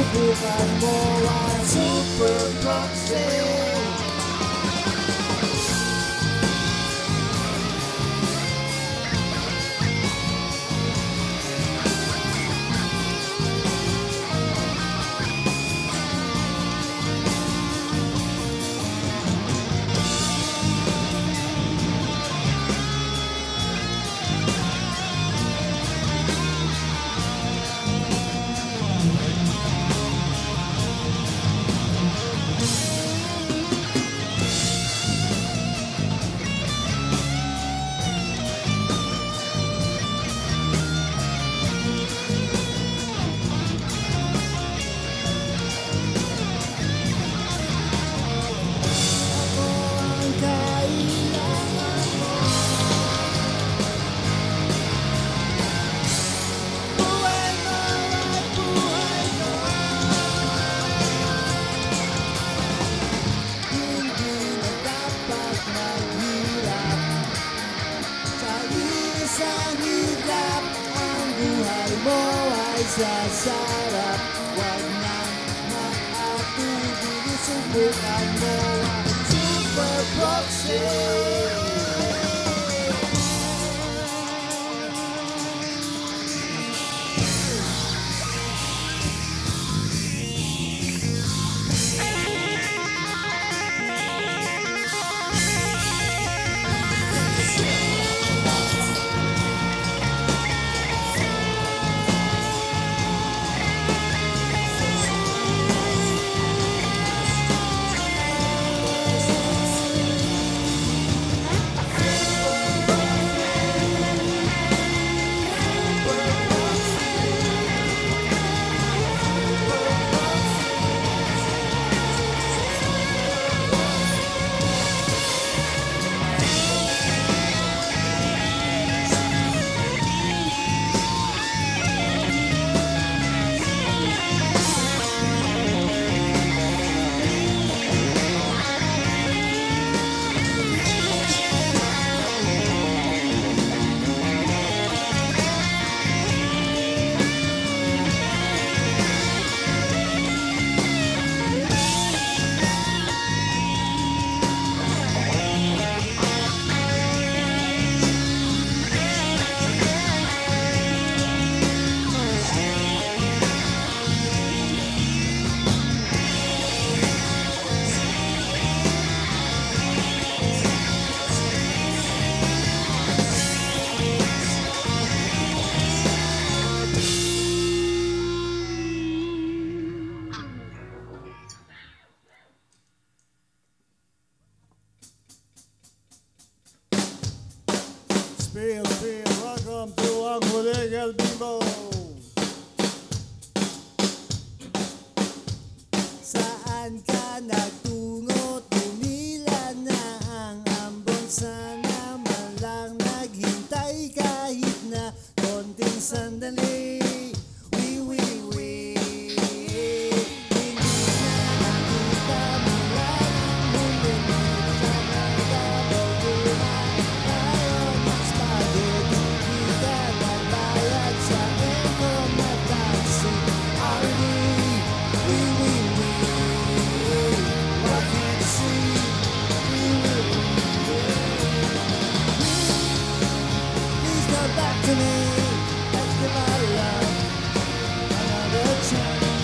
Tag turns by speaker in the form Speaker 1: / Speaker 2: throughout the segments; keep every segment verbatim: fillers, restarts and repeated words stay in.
Speaker 1: subukan mo ang super proxy. Sasarap, wag nang maatubili, subukan mo ang super proxy. Spill, spill, welcome to ang huling El Bimbo. Saan ka nagtungo? Tumila na ang ambon. Sana man lang naghintay kahit na konting sandali. Wee, wee, wee. Hindi na nakita mula ng huling sa nagabaguna. Ngayon ang spaghetti, di ka nabayad sa income na taxi. R D, wee, wee, wee. What can't you see? Wee, wee, wee. Please come back to me. Let's give our love another chance.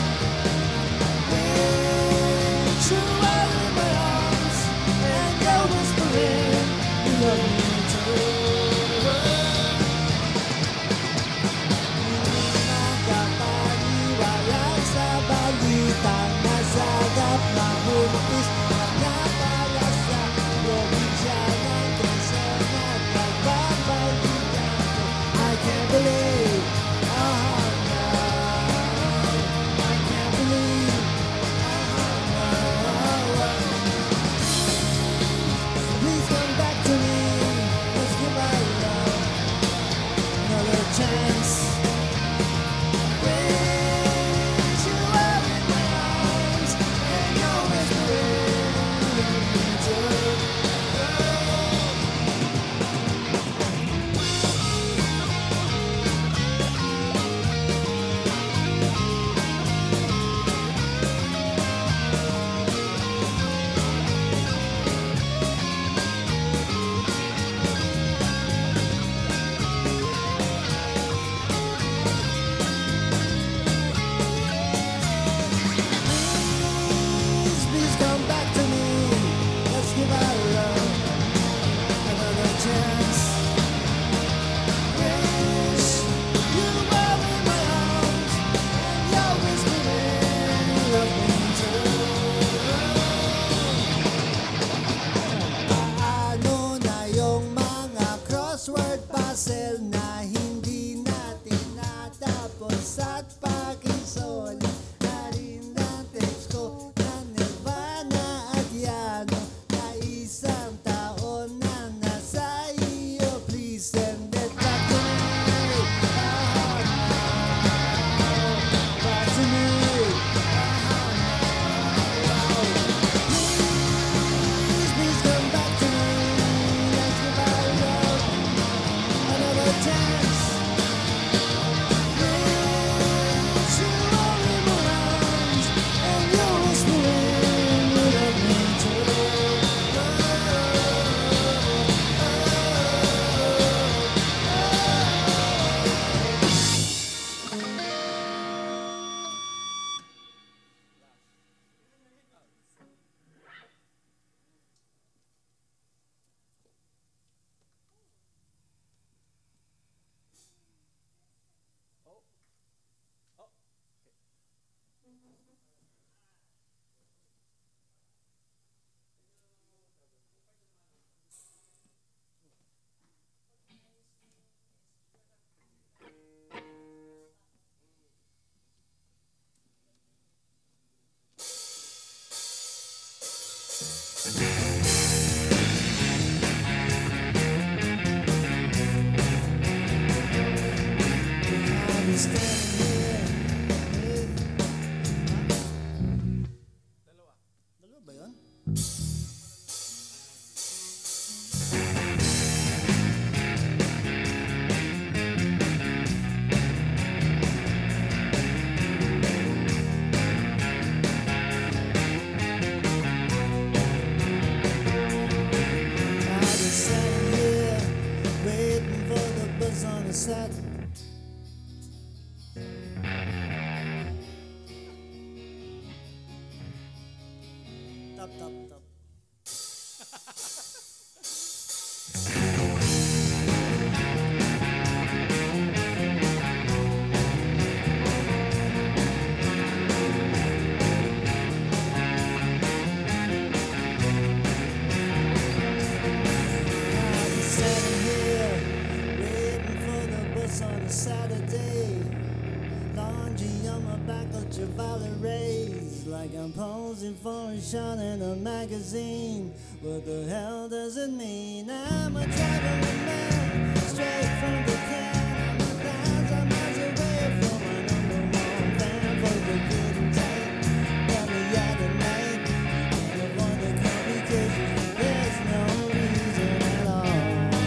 Speaker 1: Reach you out in my arms and go whispering, you love me too. Hindi makapaniwala sa balitang nasagap na buntis na napala sa probinsya ng Quezon at nagbabalikan ko. Top, top, top. Saturday, laundry on my back ultraviolet rays, like I'm posing for a shot in a magazine. What the hell does it mean? I'm a traveling man, straight from the can. I'm a thousand miles away from my number one fan. For the good and tight, got me out at night. Can't avoid the complications, there's no reason at all.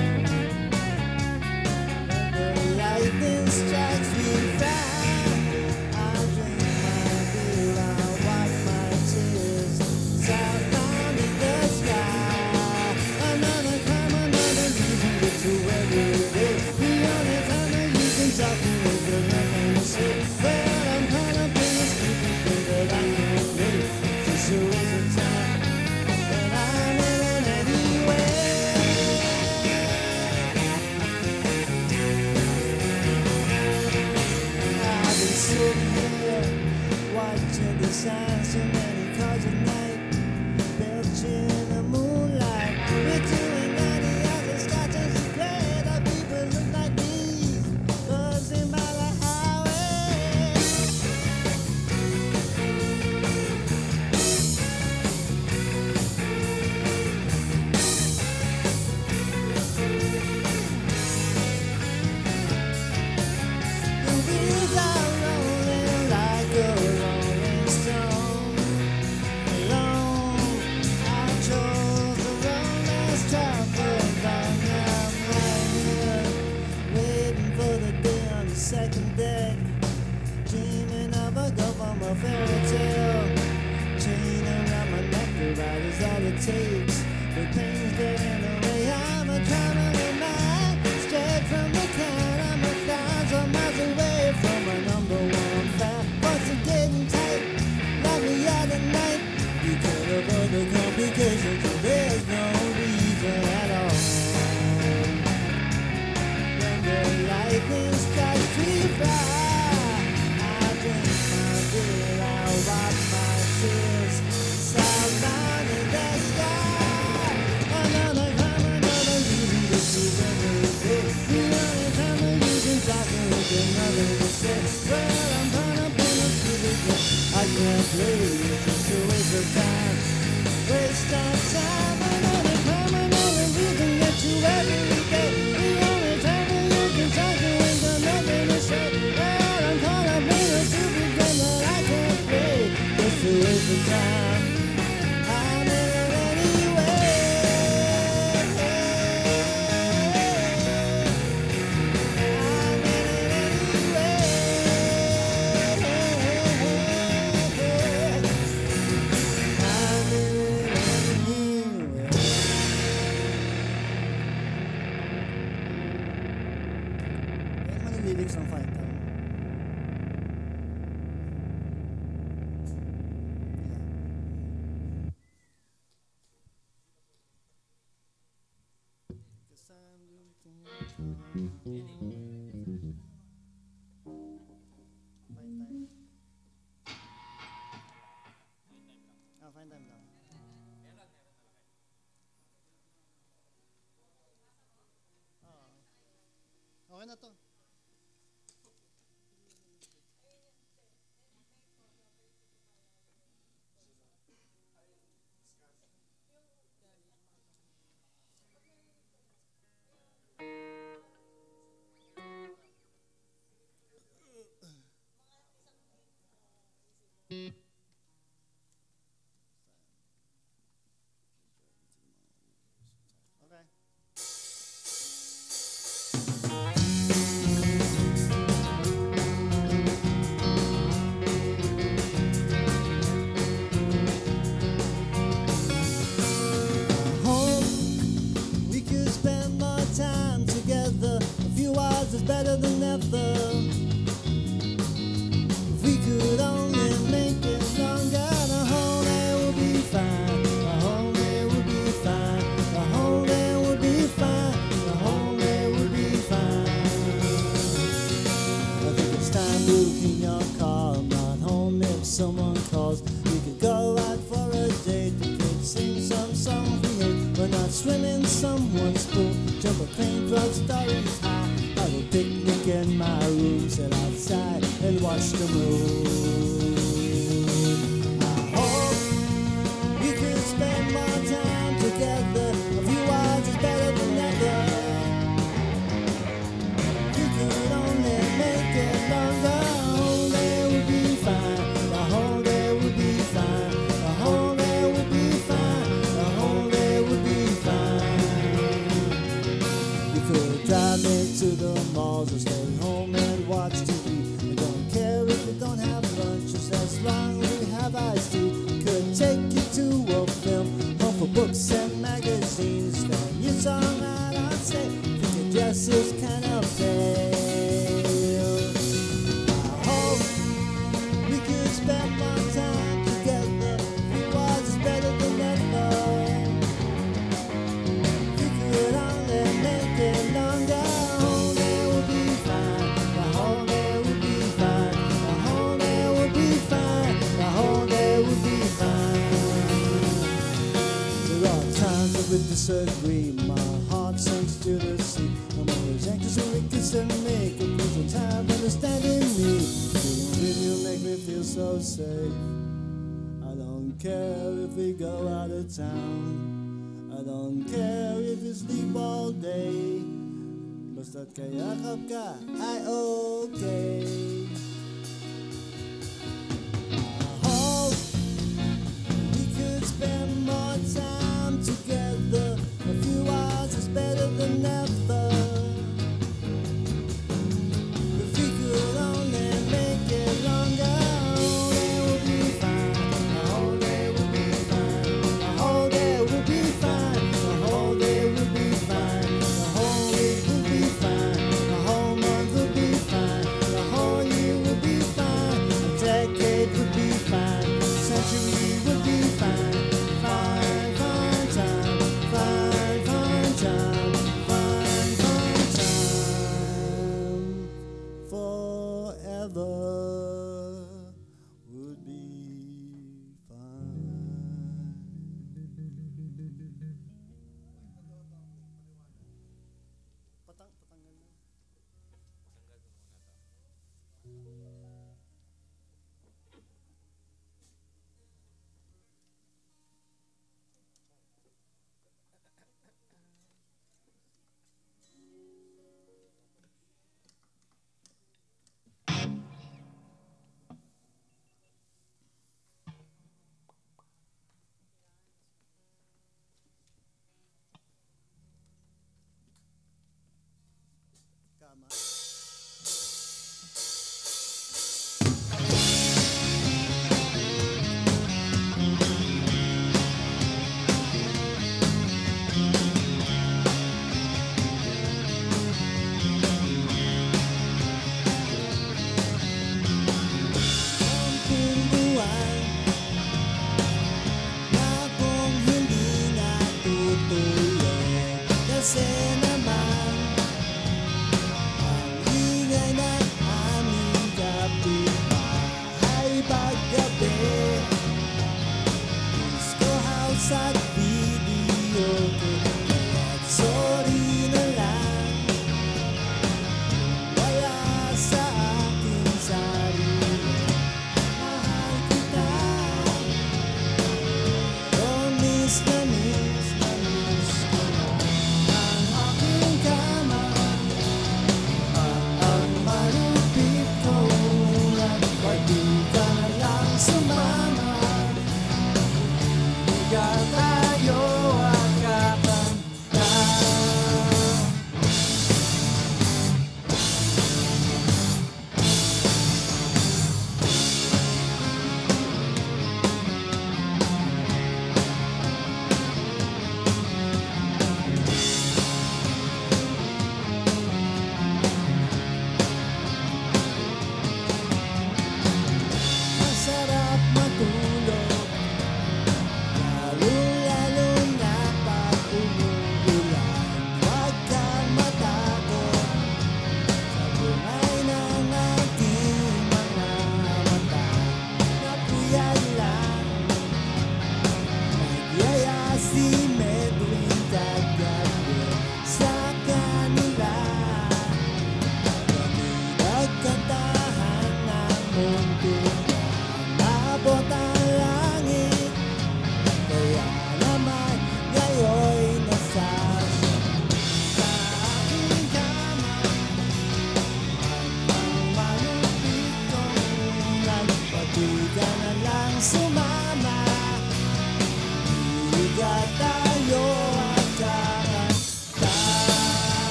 Speaker 1: Lightning strikes me fine. I drink my beer, I wipe my tears. Southbound in the sky. Another crime, another reason to get to every day. The only time that you can talk to me, there's nothing to say. Well, I'm caught up in a stupid thing that I can't play. Just a waste of time, but I'm in it anyway. Sitting here, watching the signs, so many cars at night, belching in the moonlight. We're doing ninety hours of scotch and some gray. The people look like these, buzzing by the highway. The wheels are rolling like a rolling stone. Alone, I chose the wrong last travel. I'm right here, waiting for the day on the second deck, dreaming of a go from a fairy tale. Chain around my neck, the ride is all it takes. The pain's getting away. I'm a traveling man, straight from the can. I'm a thousand miles away from my number one fan. What's it getting tight? Lock me out at night. You can't avoid the complications, so there's no reason at all. When the lightning strikes me fly, I drink my beer, I wipe my tears. Southbound in the sky. Another crime, another reason to see every day. The only time that you can talk to me, there's nothing to say. Well, I'm caught up in a stupid game. I can't play, it's just a waste of time. Waste of time, another crime, another reason get you every day. The only time that you can talk to me, there's nothing to say. Well, I'm caught up in a stupid game that I can't play. It's a waste of time. I'm in it anyway. I'm in it anyway. I'm in it anyway. Yan man yung lyrics ng Fine Time. Cause I'm looking at Fine Time. Ah, Fine Time lang. Ah, okay na to. Okay. Hope we could spend more time together. A few hours is better than ever. If we could only make it longer, the whole day will be fine. jump a plane from stories high, have a picnic in my room, sit outside and watch the moon. I hope we could spend more time together. A few hours is better than never. You could only make it longer. The whole day would be fine. The whole day would be fine. The whole day would be fine. The whole day would be fine. You could drive me to the malls or stay home and watch T V. I don't care if we don't have lunch, just as long as we have iced tea. Could take you to a film, home for books and magazines. Then you song out on stage, thinking just is kind of pale. I hope we could spend more time together. It was better than ever. You could only make it longer. The whole day would be fine. The whole day would be fine. The whole day would be fine. The whole day would be fine. There are times that we disagree. My heart sinks to the sea. I'm always anxious so we can still make a crucial time understanding me. Being with you make me feel so safe. I don't care if we go out of town. I don't care if you sleep all day. Basta't kayakap ka ay okay. I hope we could spend more time together. A few hours is better than ever. If we could only make it longer, the whole day would be fine. The whole day would be fine. The whole day would be fine. The whole day would be fine. The whole week would be fine. The whole month would be fine. The whole year would be fine. A decade would be fine. A century would be fine. Fine, fine time. Fine, fine time. Fine, fine time. Forever would be fine. Patang, patanggal na. Kama. Ang pintuan na kung hindi natutuloy, kasi naman ang ingay ng aming kapitbahay paggabi. Disco house at video kaya't sorry na lang. Wala sa aking sarili, mahal kita. Oh, miss na miss na miss ko na ang aking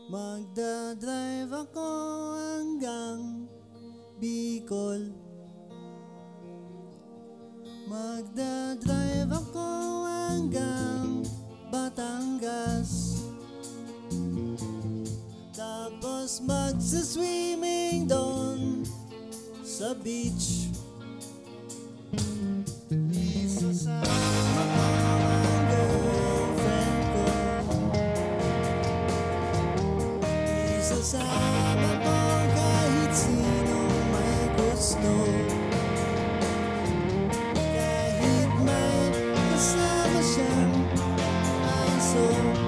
Speaker 1: Magdadrive ako hanggang Bicol. Magdadrive ako hanggang Batangas. Tapos magsaswimming doon sa beach. Isasama ko ang girlfriend ko. Isasama ko kahit sinong may gusto. Kahit may kasama siyang aso.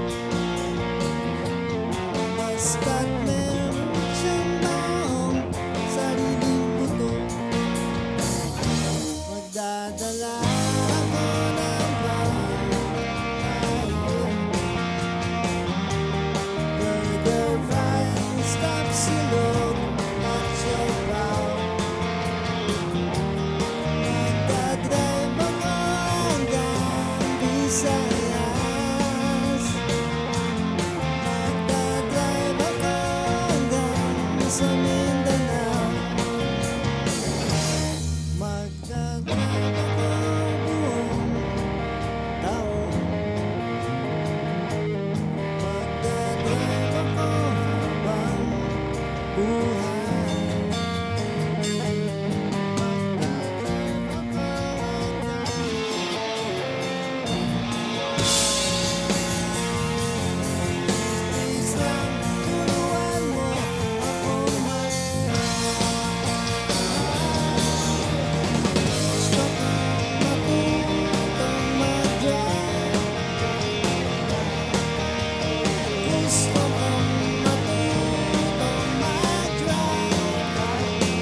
Speaker 1: Basta't meron siyang maong sariling buto. Magdadala ako ng burger, fries, tapsilog at siopaw. Magdadrive ako hanggang Visayas. Magdadrive ako hanggang sa Mindanao. Magdadrive ako buong taon. Magdadrive ako habang buhay. Please lang, turuan mo ako gusto kong matutong mag-drive. Gusto kong matutong mag-drive.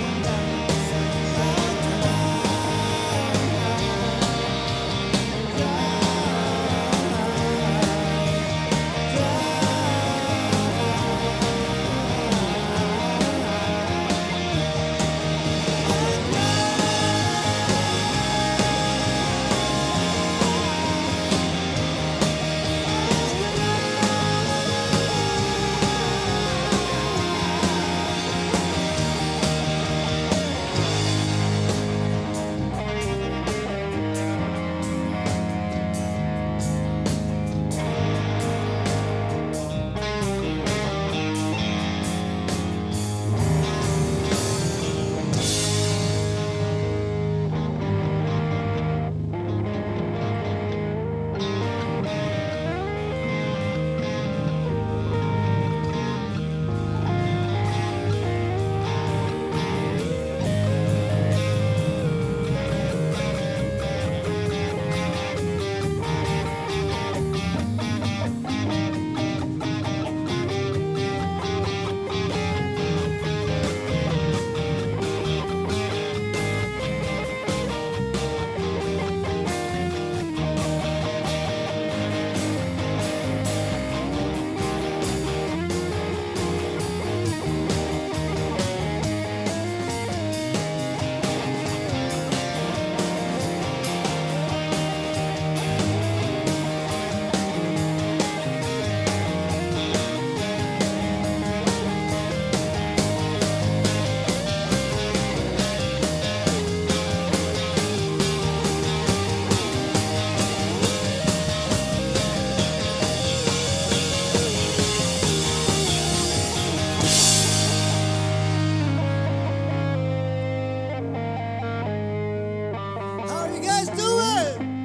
Speaker 1: How are you guys doing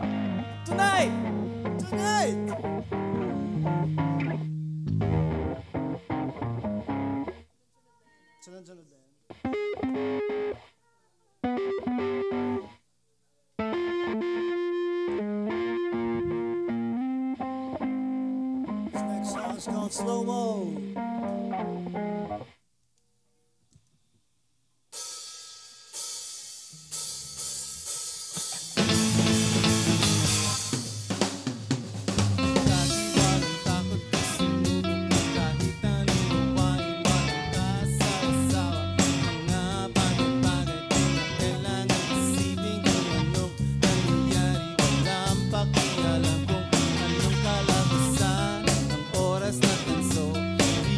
Speaker 1: tonight? Tonight. Sunod-sunod na yan. This next song is called Slow Mo.
Speaker 2: Pakialam kung anong kalabasan, ang oras na tanso.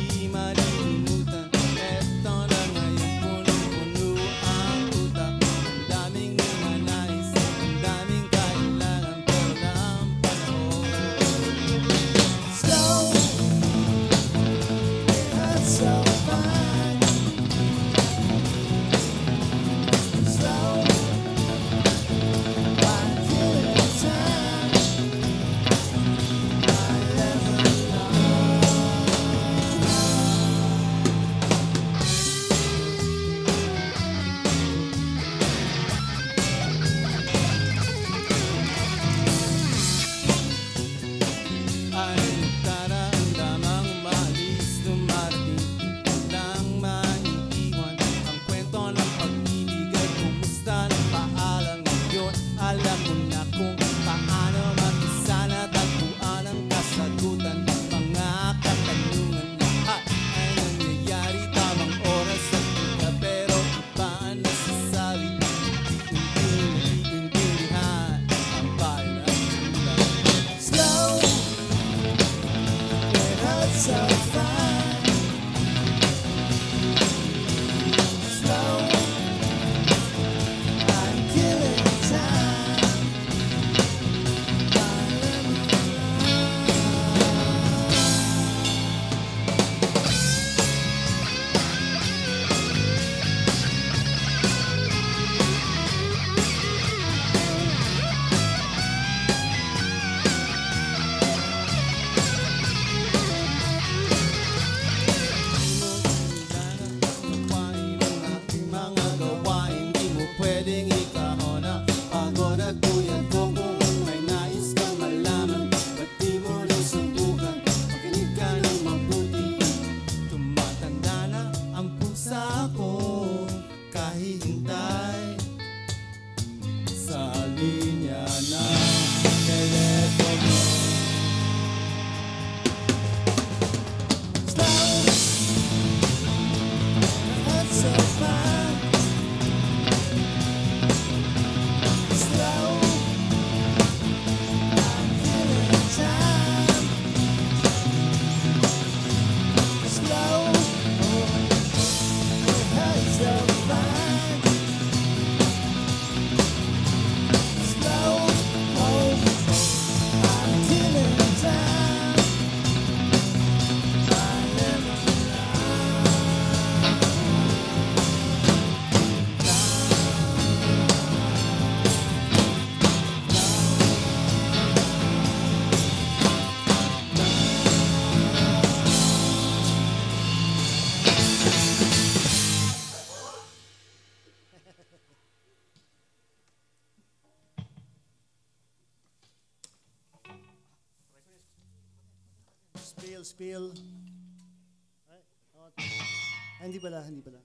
Speaker 1: Spill, spill. Ay, oh. Ah, hindi pala, hindi pala.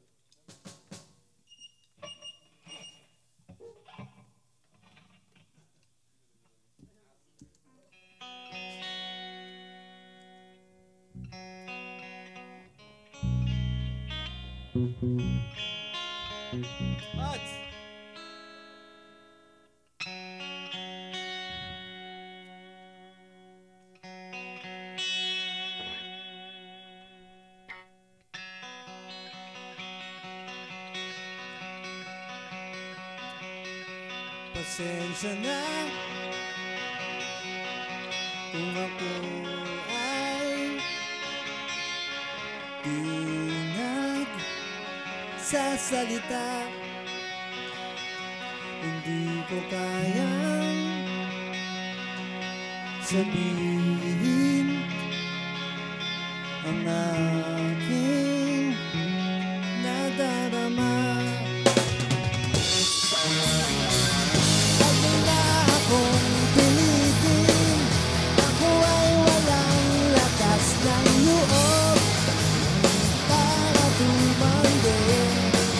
Speaker 1: What? Pasensya na kung ako ay di nagsasalita. Hindi ko kayang sabihin ang aking nadarama. Kung pilitin, ako ay walang lakas ng loob para tumanggi.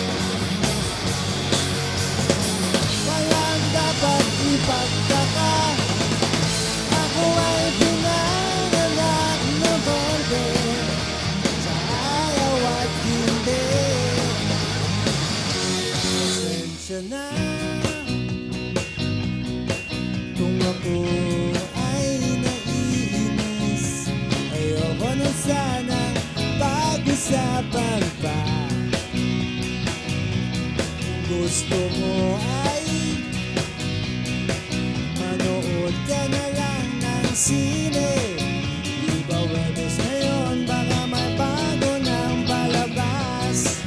Speaker 1: Walang dapat ipagtaka, ako ay pinanganak na borde sa ayaw at hindi. Pasensya na kung ako ay naiinis, ayoko na sana pag-usapan pa. Gusto mo ay manood ka na lang ng sine. Di ba Webes ngayon, baka may bago ng palabas.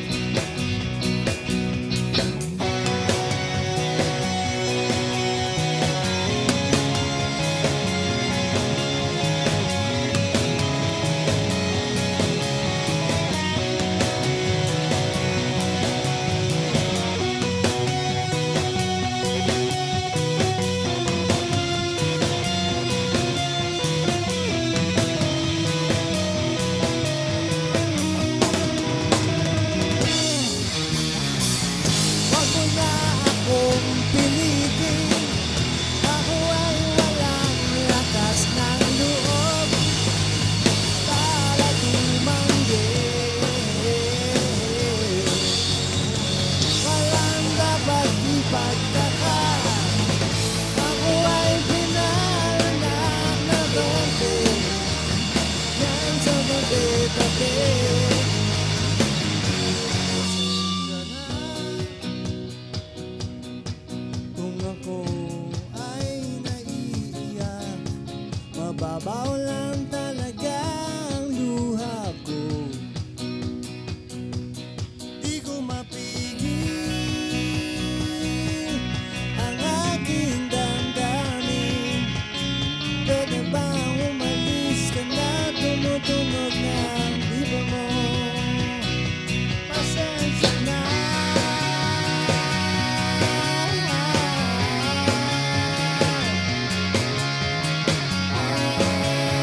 Speaker 1: Mababaw lang talaga ang luha ko. Di ko mapigil ang aking damdamin. Pwede bang umalis ka na, tumutunog na ang iba mo. Pasensya na. Ah,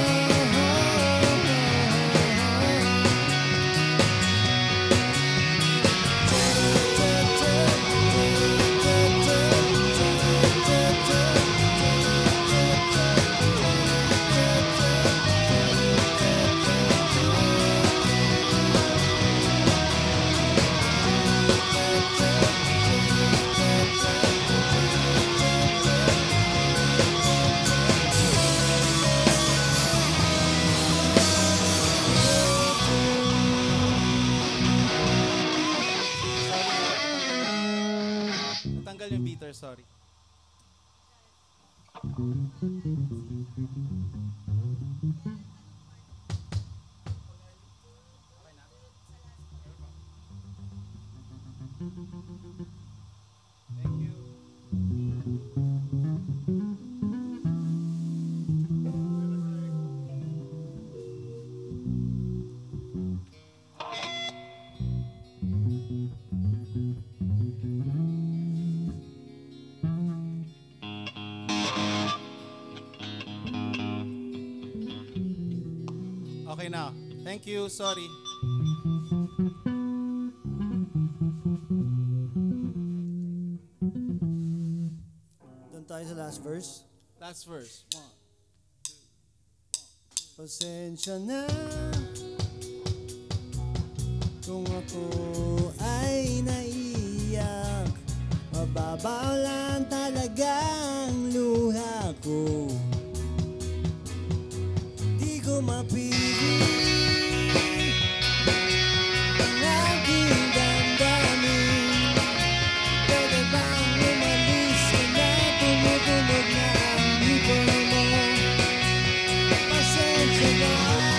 Speaker 2: Okay na. Thank you. Sorry.
Speaker 1: Doon tayo sa last verse.
Speaker 2: Last verse. One.
Speaker 1: Pasensya na kung ako ay naiyak. Mababaw lang talagang luha ko. Di ko mapili ang aking damdamin. Pwede bang umalis ka na? Tumutunog na ang hipon mo. Pasensya na.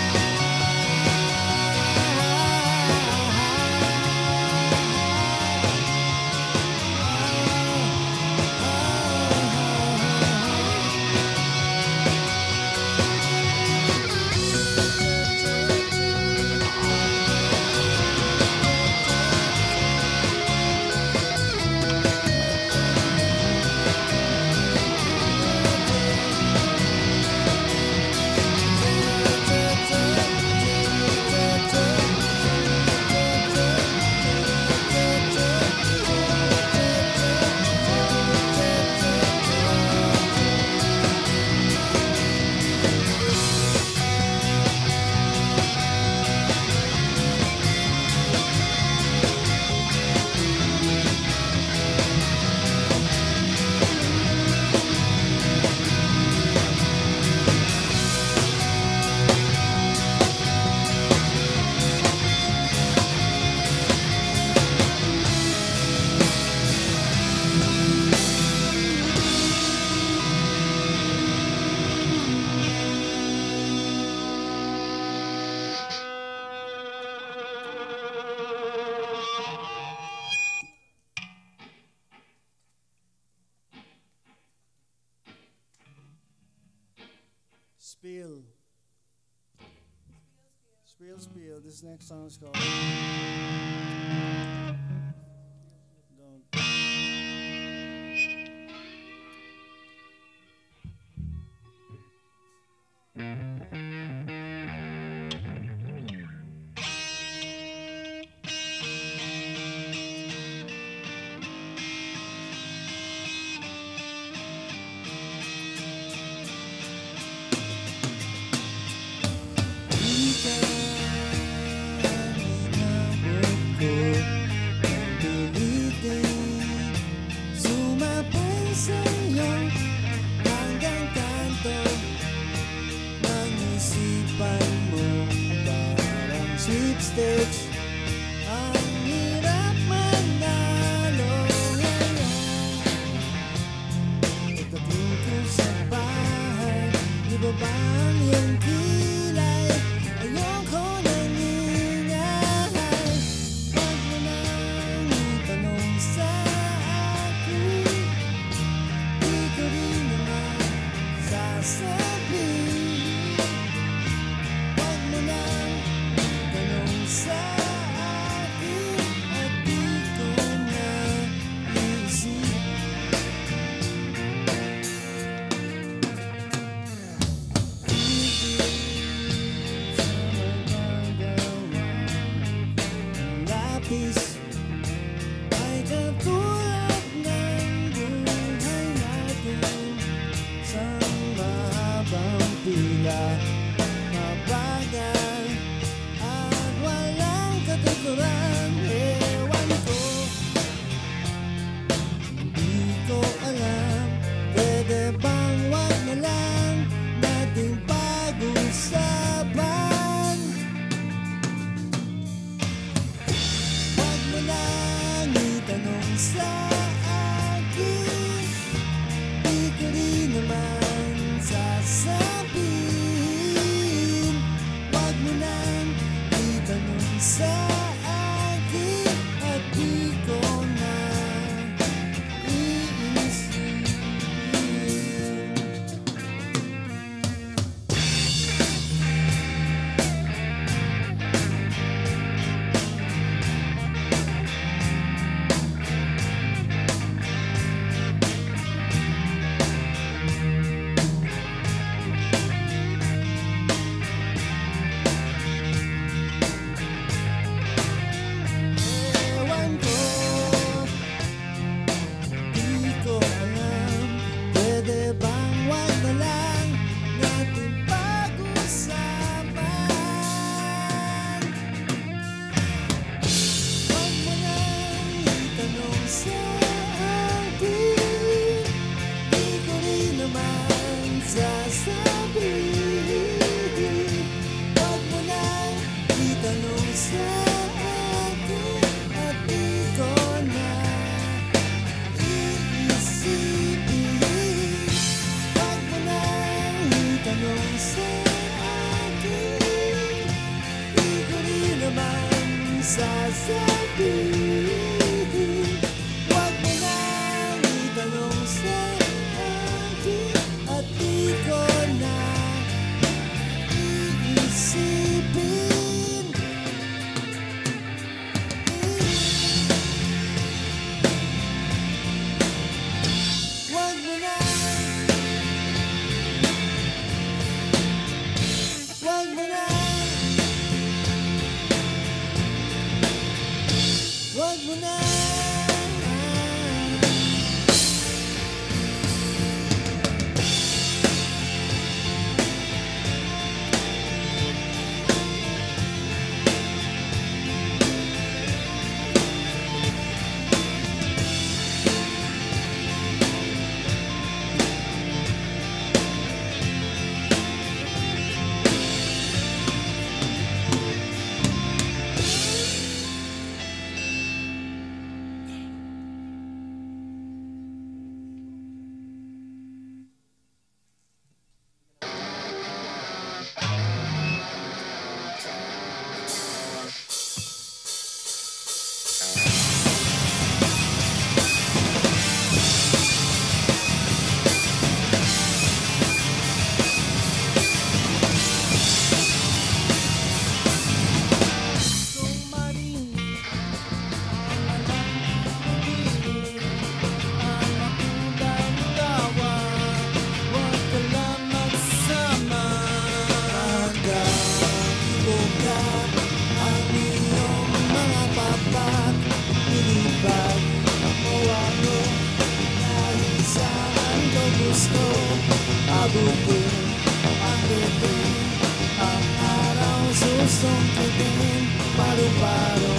Speaker 1: Spill. Spill, spill. This next song is called Don't. Di ka inabot ko. Pilitin sumapay sa'yo hanggang kanto ng isipan mo. Parang sweepstakes, ang hirap manalo ngayon. Pagdating ko sa bahay, di ba ba ang iyong kilay? Ayoko nang ingay. Huwag mo nang itanong sa akin, di ko rin naman sasabihin. Huwag mo nang itanong sa akin, at di ko na isip. Di gusto abutin ang bituin, ang araw susungkitin, paru-paro.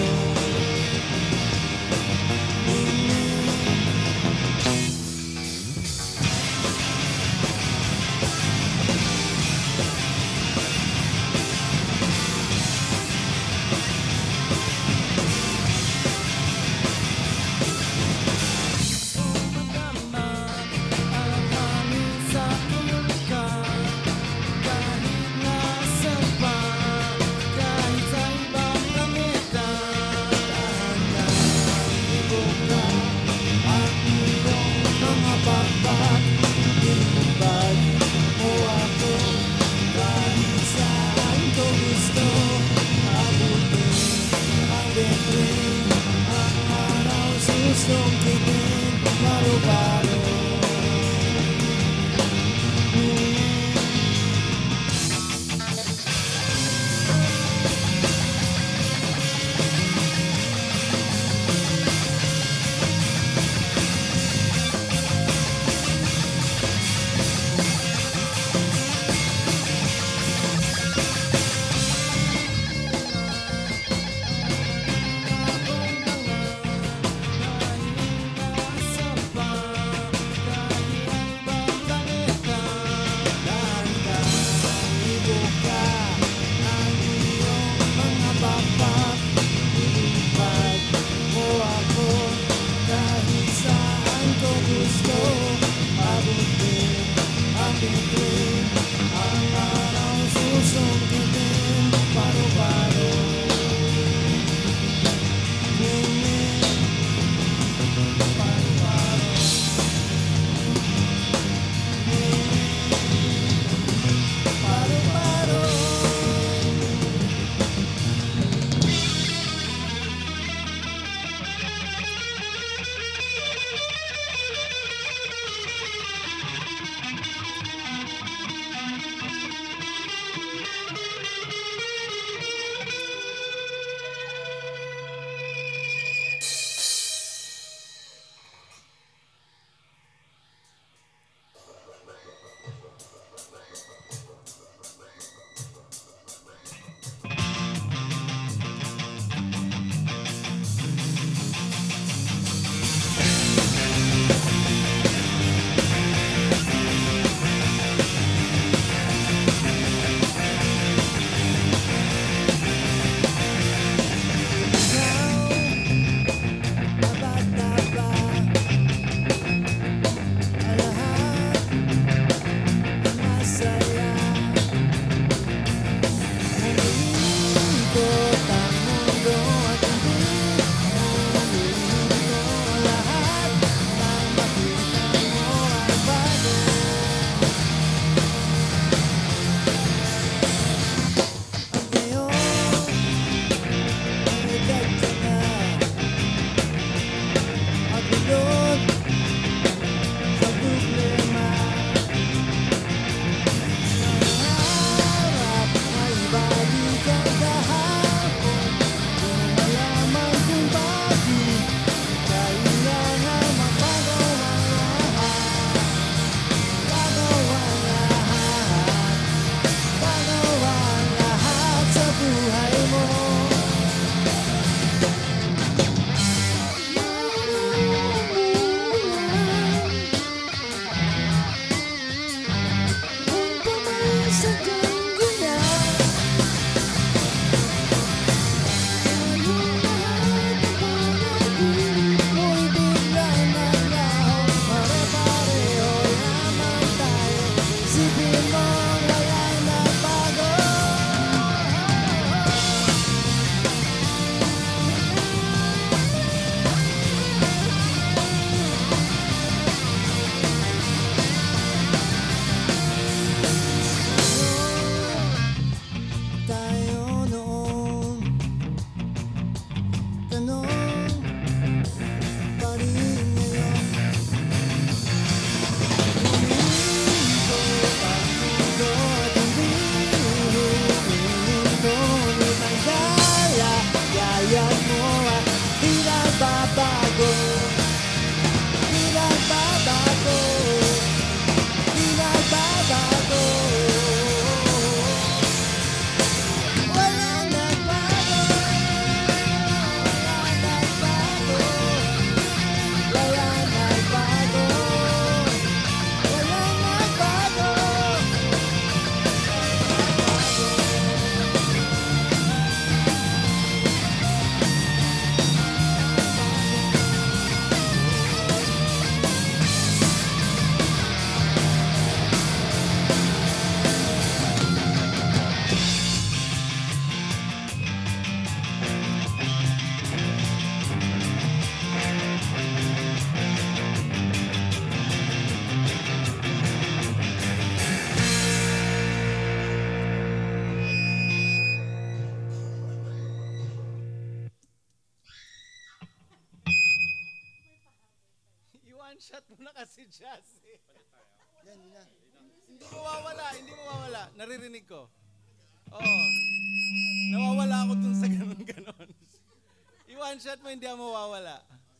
Speaker 2: One shot muna kasi, Jassy.
Speaker 1: Yan, yun na.
Speaker 2: Hindi mawawala, hindi mawawala. Naririnig ko. Oo. Nawawala ako dun sa ganun-ganon. I-one shot mo, hindi ako mawawala.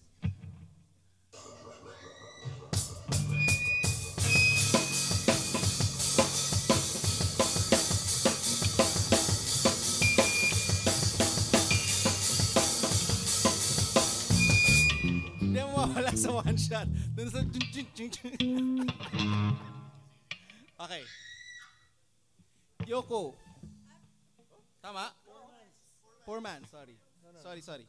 Speaker 2: Hindi ako mawawala sa one shot. Dun sa... Okay. Yoko. Tama? Four man, sorry. Sorry, sorry.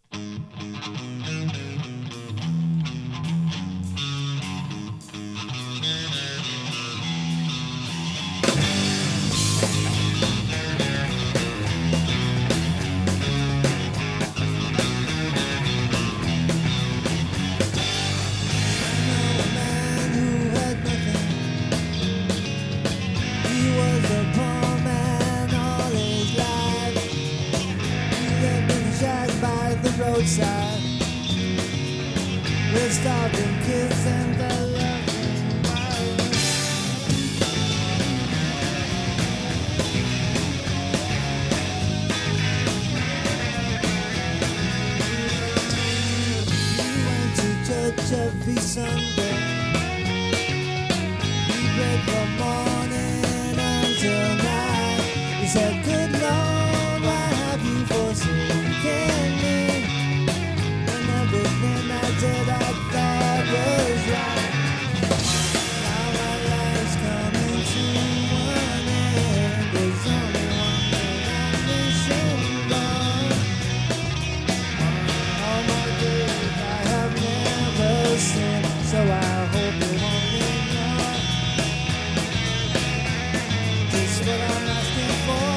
Speaker 1: Roadside, with starving kids and the loving wife. He went to church every Sunday. He prayed from morning until night. He said, "Good Lord, why have you forsaken me?" Everything I did I thought was right. Now my life's coming to one end. There's only one thing I'm missing from. All my days I have never sinned, so I hope you won't ignore just what I'm asking for.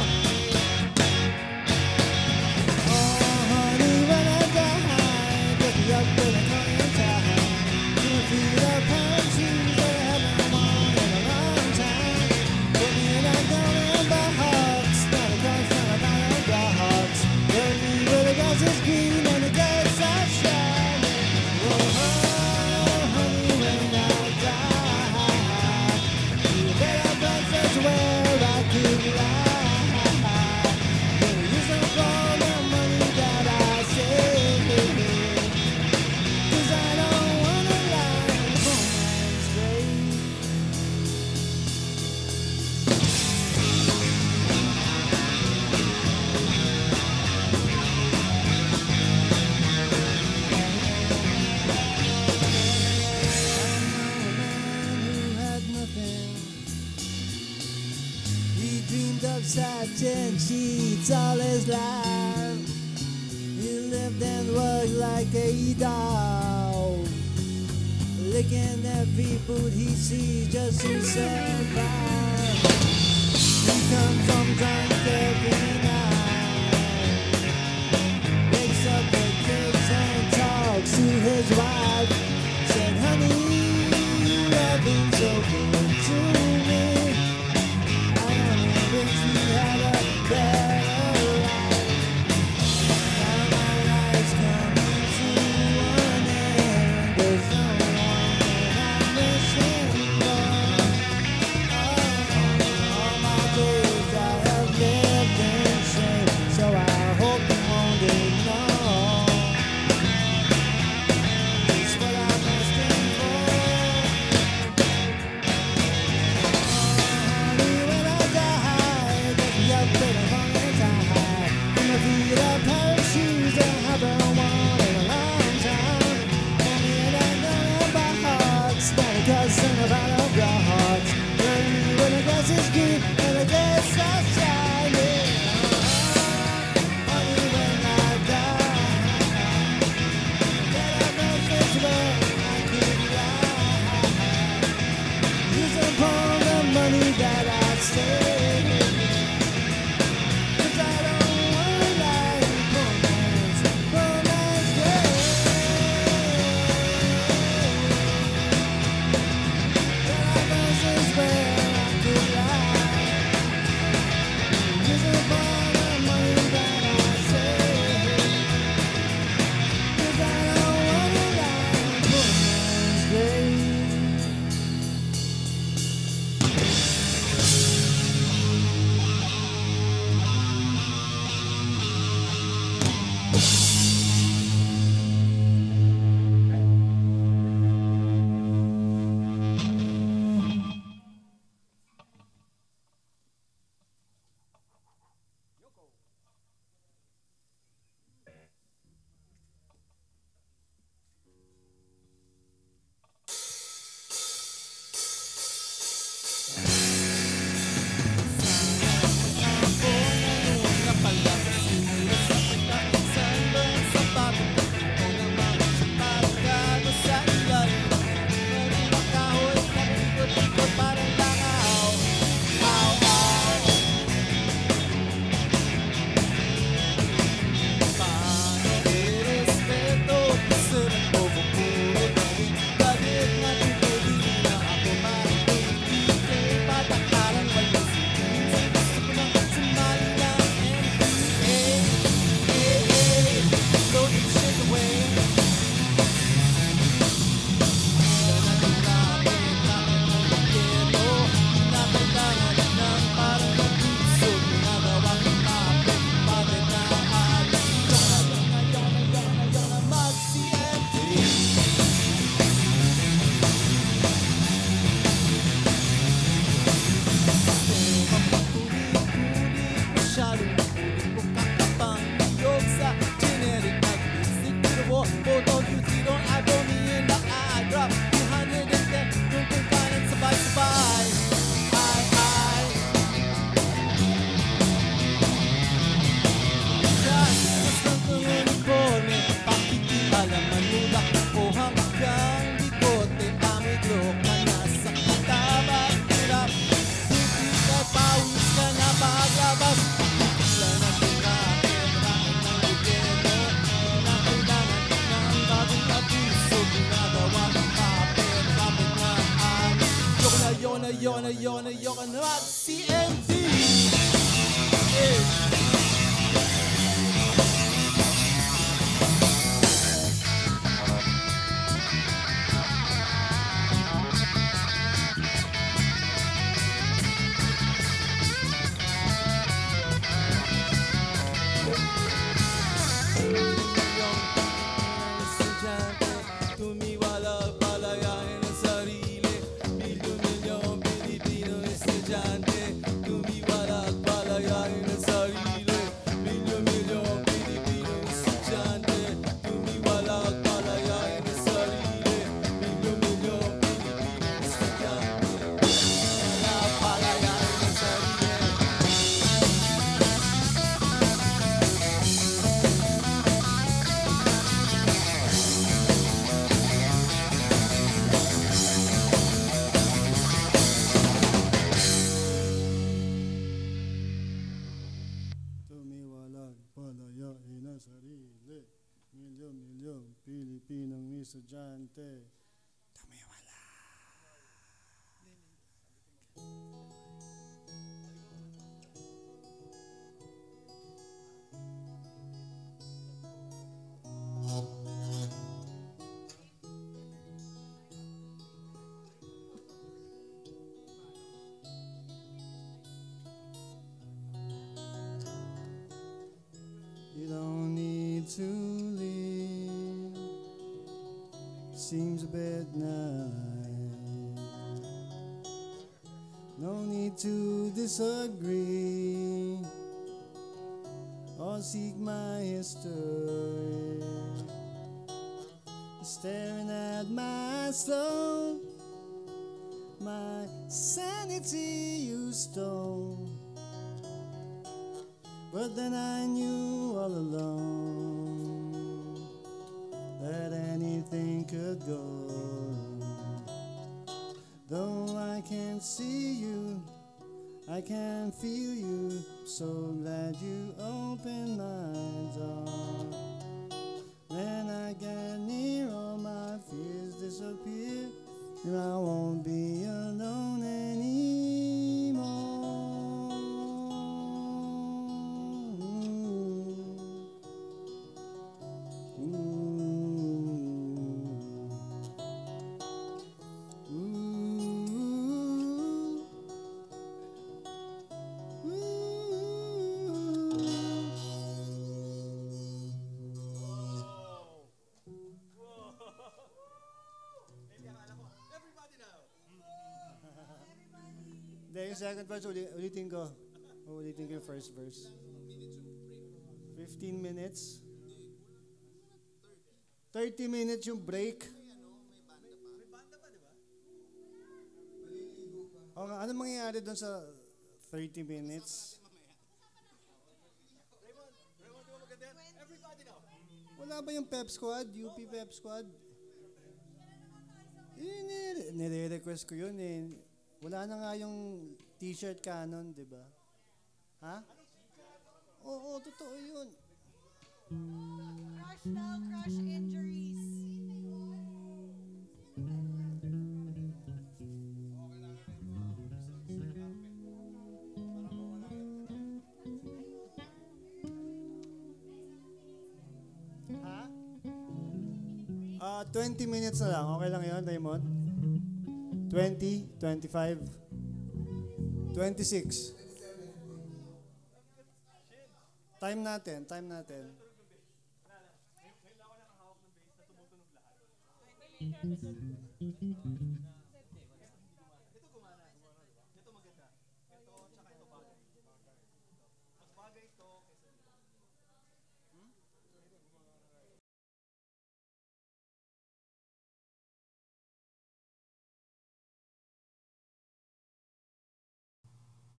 Speaker 1: Oh honey, when I die, up with a million times. Two feet of pine shoes that I haven't worn in a long time. Put me in a down in the hearts, not a cross, not a man of the hearts. Put me where the grass is green and the gas are shining. Oh, honey, when I die, you better places where I could lie. Gonna use up all the money that I saved. I don't wanna lie for man's grave. I know a man who had nothing. He dreamed of satin sheets all his life. He lived and worked like a dog, licking every boot he sees just to survive. He comes home drunk every night, wakes up the kids and talks to his wife. Said, honey, you have been so good to me. I only wish we had a better life. Now my life's coming to one end. There's only one thing I'm missing from. Oh, all my days I have lived in shame, so I hope you won't ignore just what I'm asking for. Oh, honey, when I die, get me up in a morning time. In my feet are pair of shoes that I haven't worn in a long time. Only and I know my heart's not a cousin about of your hearts. Burn me when the grass is green and the gas are shining. Oh, honey, when I die, get up and fix where I could lie. Use up all the money that I saved. 'Cause I don't wanna lie for man's, for man's grave.
Speaker 2: ayoko na, ayoko na, ayoko na. C M D! Hey!
Speaker 1: Estudyante. Tumiwala. You don't need to leave. Seems a bit nice. No need to disagree or seek my history. Staring at my soul, my sanity you stole. But then I knew all along that anything could go wrong. Though I can't see you, I can feel you. So glad you opened my door. When I get near, all my fears disappear, and I won't be alone anymore. Then yung second verse, uli, ulitin ko. Ulitin ko yung first verse. fifteen minutes. thirty minutes yung break. O nga, ano mangyayari doon sa thirty minutes? Wala ba yung pep squad? U P pep squad? Eh, nire-request ko yun eh. Wala na nga yung t-shirt canon, di ba? Ha? Oo, totoo yun.
Speaker 3: Crush daw, crush injuries.
Speaker 1: Ha? Uh, twenty minutes na lang. Okay lang yun, Raymond? twenty, twenty-five, twenty-six. Time natin, time natin.
Speaker 3: May